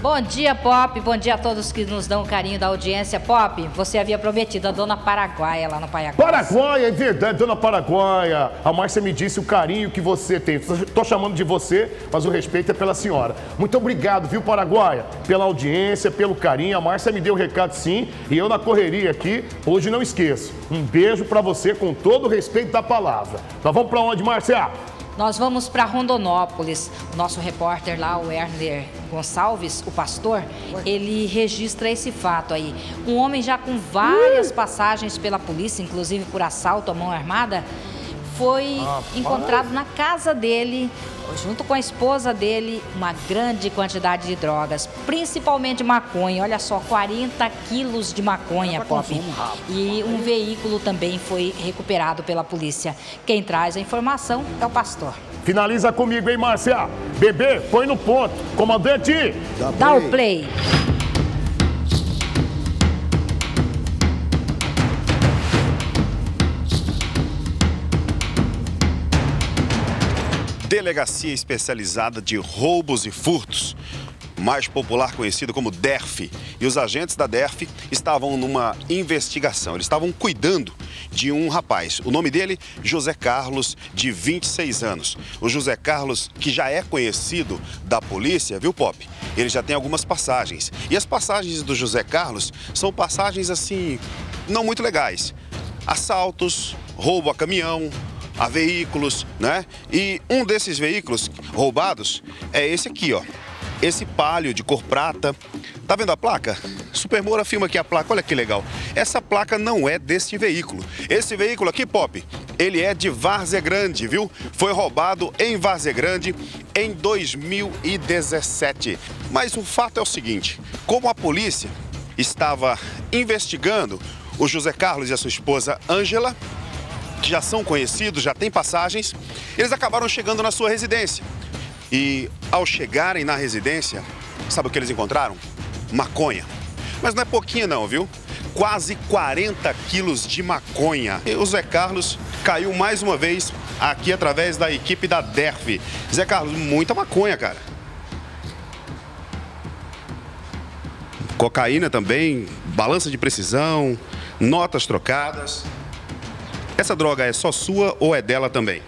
Bom dia, Pop. Bom dia a todos que nos dão o carinho da audiência. Pop, você havia prometido a Dona Paraguaia lá no Paiaguás. Paraguaia, é verdade, Dona Paraguaia. A Márcia me disse o carinho que você tem. Estou chamando de você, mas o respeito é pela senhora. Muito obrigado, viu, Paraguaia? Pela audiência, pelo carinho. A Márcia me deu o recado sim, e eu na correria aqui, hoje não esqueço. Um beijo para você com todo o respeito da palavra. Nós vamos para onde, Márcia? Nós vamos para Rondonópolis. O nosso repórter lá, o Werner Gonçalves, o pastor, ele registra esse fato aí. Um homem já com várias passagens pela polícia, inclusive por assalto à mão armada, foi encontrado na casa dele, junto com a esposa dele, uma grande quantidade de drogas, principalmente maconha. Olha só, 40 quilos de maconha, Pop. E um veículo também foi recuperado pela polícia. Quem traz a informação é o pastor. Finaliza comigo, hein, Márcia? Bebê, põe no ponto. Comandante, dá o play. Delegacia Especializada de Roubos e Furtos, mais popular conhecido como DERF. E os agentes da DERF estavam numa investigação. Eles estavam cuidando de um rapaz. O nome dele, José Carlos, de 26 anos. O José Carlos, que já é conhecido da polícia, viu, Pop? Ele já tem algumas passagens. E as passagens do José Carlos são passagens, assim, não muito legais. Assaltos, roubo a caminhão, a veículos, né? E um desses veículos roubados é esse aqui, ó. Esse Palio de cor prata. Tá vendo a placa? Super Moura filma aqui a placa, olha que legal. Essa placa não é desse veículo. Esse veículo aqui, Pop, ele é de Várzea Grande, viu? Foi roubado em Várzea Grande em 2017. Mas o fato é o seguinte, como a polícia estava investigando o José Carlos e a sua esposa Ângela, que já são conhecidos, já têm passagens, eles acabaram chegando na sua residência. E ao chegarem na residência, sabe o que eles encontraram? Maconha. Mas não é pouquinho não, viu? Quase 40 quilos de maconha. E o Zé Carlos caiu mais uma vez aqui através da equipe da DERF. Zé Carlos, muita maconha, cara. Cocaína também, balança de precisão, notas trocadas. Essa droga é só sua ou é dela também?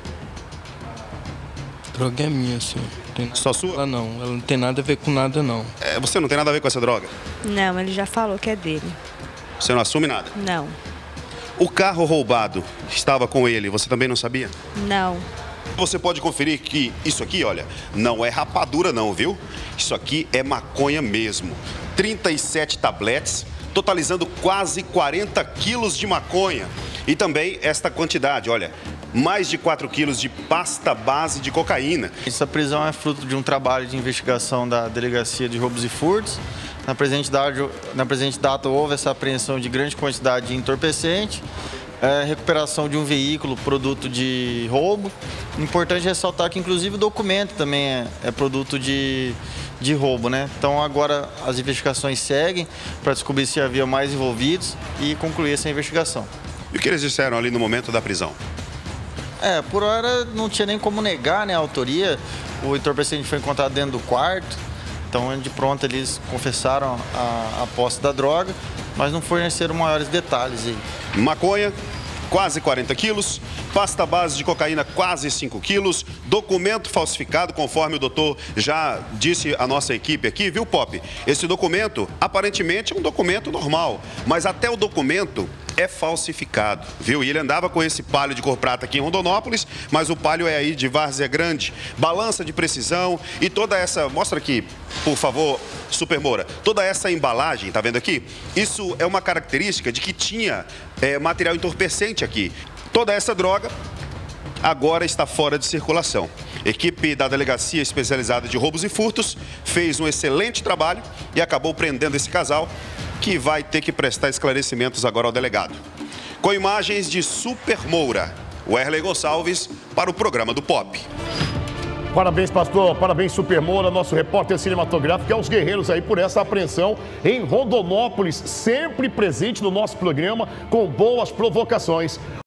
A droga é minha, senhor. Só sua? Ela não, ela não tem nada a ver com nada, não. Você não tem nada a ver com essa droga? Não, ele já falou que é dele. Você não assume nada? Não. O carro roubado estava com ele, você também não sabia? Não. Você pode conferir que isso aqui, olha, não é rapadura não, viu? Isso aqui é maconha mesmo. 37 tabletes, totalizando quase 40 quilos de maconha. E também esta quantidade, olha, mais de 4 quilos de pasta base de cocaína. Essa prisão é fruto de um trabalho de investigação da Delegacia de Roubos e Furtos. Na presente data houve essa apreensão de grande quantidade de entorpecente, recuperação de um veículo produto de roubo. Importante ressaltar que inclusive o documento também é produto de roubo, né? Então agora as investigações seguem para descobrir se havia mais envolvidos e concluir essa investigação. E o que eles disseram ali no momento da prisão? Por hora não tinha nem como negar, né, a autoria. O entorpecente foi encontrado dentro do quarto, então de pronto eles confessaram a posse da droga, mas não forneceram maiores detalhes aí. Maconha, quase 40 quilos, pasta base de cocaína, quase 5 quilos, documento falsificado, conforme o doutor já disse à nossa equipe aqui, viu, Pop? Esse documento, aparentemente, é um documento normal, mas até o documento é falsificado, viu? E ele andava com esse Palio de cor prata aqui em Rondonópolis, mas o Palio é aí de Várzea Grande. Balança de precisão e toda essa... Mostra aqui, por favor, Super Moura. Toda essa embalagem, tá vendo aqui? Isso é uma característica de que tinha material entorpecente aqui. Toda essa droga agora está fora de circulação. Equipe da Delegacia Especializada de Roubos e Furtos fez um excelente trabalho e acabou prendendo esse casal, que vai ter que prestar esclarecimentos agora ao delegado. Com imagens de Super Moura, Werner Gonçalves para o programa do Pop. Parabéns, pastor. Parabéns, Super Moura, nosso repórter cinematográfico, e aos guerreiros aí por essa apreensão em Rondonópolis, sempre presente no nosso programa com boas provocações.